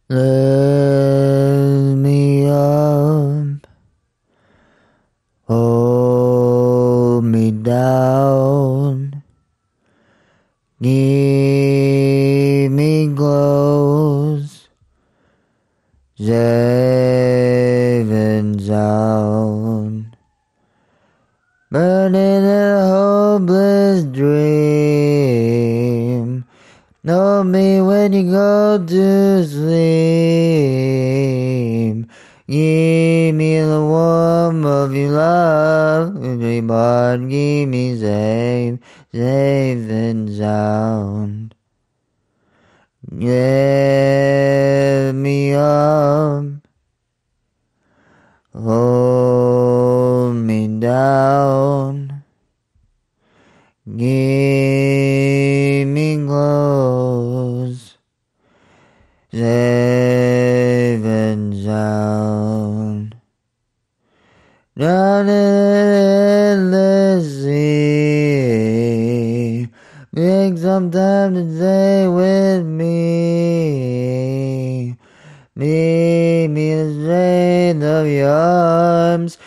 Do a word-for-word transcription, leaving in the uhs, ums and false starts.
Lift me up, hold me down, keep me close, safe and sound, burning in a hopeless dream. Know me when you go to sleep. Give me the warmth of your love. Every part keep me safe, safe and sound. Lift me up, hold me down, keep me close, safe and sound. Down in the endless sea, make some time to stay with me. Meet me in the strength of your arms,